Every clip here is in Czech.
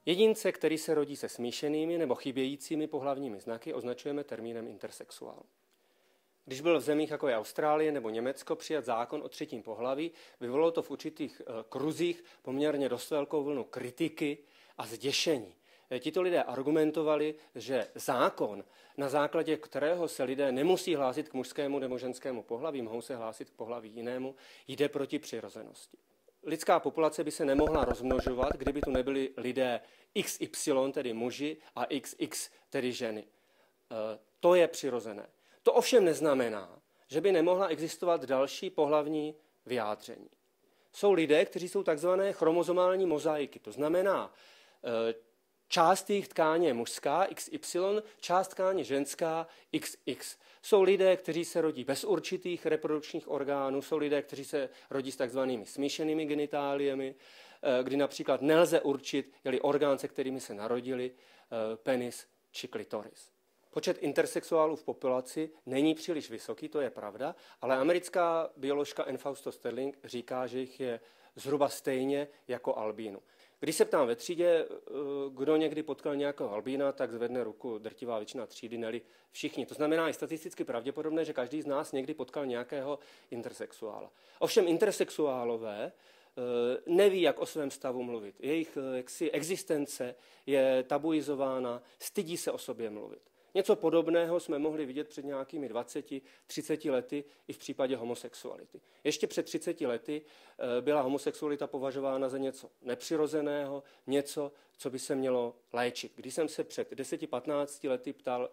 Jedince, který se rodí se smíšenými nebo chybějícími pohlavními znaky, označujeme termínem intersexuál. Když byl v zemích jako je Austrálie nebo Německo přijat zákon o třetím pohlaví, vyvolalo to v určitých kruzích poměrně dost velkou vlnu kritiky a zděšení. Tito lidé argumentovali, že zákon, na základě kterého se lidé nemusí hlásit k mužskému nebo ženskému pohlaví, mohou se hlásit k pohlaví jinému, jde proti přirozenosti. Lidská populace by se nemohla rozmnožovat, kdyby tu nebyli lidé XY, tedy muži, a XX, tedy ženy. To je přirozené. To ovšem neznamená, že by nemohla existovat další pohlavní vyjádření. Jsou lidé, kteří jsou takzvané chromozomální mozaiky, to znamená, část jejich tkáně je mužská, XY, část tkáně ženská, XX. Jsou lidé, kteří se rodí bez určitých reprodukčních orgánů, jsou lidé, kteří se rodí s takzvanými smíšenými genitáliemi, kdy například nelze určit, je-li orgán, se kterými se narodili, penis či klitoris. Počet intersexuálů v populaci není příliš vysoký, to je pravda, ale americká bioložka Ann Fausto Sterling říká, že jich je zhruba stejně jako albínů. Když se ptám ve třídě, kdo někdy potkal nějakého albína, tak zvedne ruku drtivá většina třídy, neli všichni. To znamená i statisticky pravděpodobné, že každý z nás někdy potkal nějakého intersexuála. Ovšem intersexuálové neví, jak o svém stavu mluvit. Jejich existence je tabuizována, stydí se o sobě mluvit. Něco podobného jsme mohli vidět před nějakými 20-30 lety i v případě homosexuality. Ještě před 30 lety byla homosexualita považována za něco nepřirozeného, něco, co by se mělo léčit. Když jsem se před 10-15 lety ptal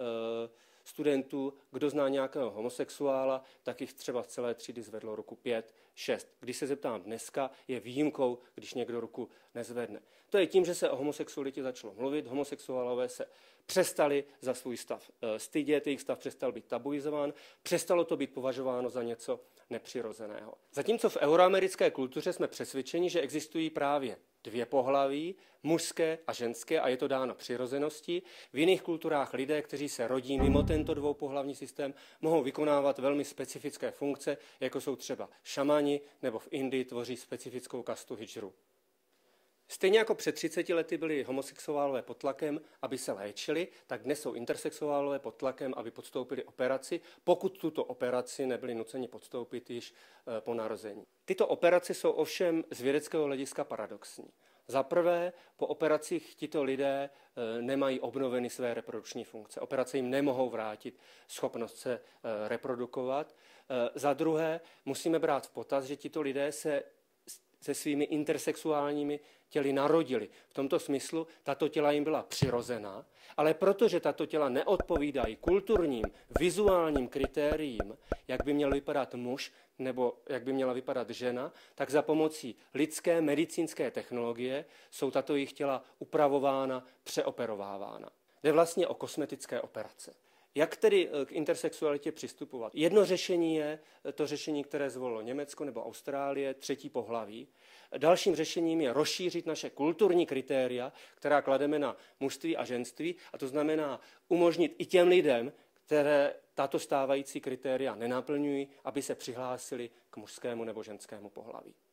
studentů, kdo zná nějakého homosexuála, tak jich třeba z celé třídy zvedlo ruku 5, 6. Když se zeptám dneska, je výjimkou, když někdo ruku nezvedne. To je tím, že se o homosexualitě začalo mluvit, homosexuálové se přestali za svůj stav stydět, jejich stav přestal být tabuizován, přestalo to být považováno za něco nepřirozeného. Zatímco v euroamerické kultuře jsme přesvědčeni, že existují právě dvě pohlaví, mužské a ženské, a je to dáno přirozeností. V jiných kulturách lidé, kteří se rodí mimo tento dvoupohlavní systém, mohou vykonávat velmi specifické funkce, jako jsou třeba šamani, nebo v Indii tvoří specifickou kastu hidžru. Stejně jako před 30 lety byli homosexuálové pod tlakem, aby se léčili, tak dnes jsou intersexuálové pod tlakem, aby podstoupili operaci, pokud tuto operaci nebyli nuceni podstoupit již po narození. Tyto operace jsou ovšem z vědeckého hlediska paradoxní. Za prvé, po operacích tito lidé nemají obnoveny své reprodukční funkce. Operace jim nemohou vrátit schopnost se reprodukovat. Za druhé, musíme brát v potaz, že tito lidé se svými intersexuálními těly narodili. V tomto smyslu tato těla jim byla přirozená, ale protože tato těla neodpovídají kulturním, vizuálním kritériím, jak by měl vypadat muž nebo jak by měla vypadat žena, tak za pomocí lidské medicínské technologie jsou tato jejich těla upravována, přeoperovávána. Jde vlastně o kosmetické operace. Jak tedy k intersexualitě přistupovat? Jedno řešení je to řešení, které zvolilo Německo nebo Austrálie, třetí pohlaví. Dalším řešením je rozšířit naše kulturní kritéria, která klademe na mužství a ženství, a to znamená umožnit i těm lidem, které tato stávající kritéria nenaplňují, aby se přihlásili k mužskému nebo ženskému pohlaví.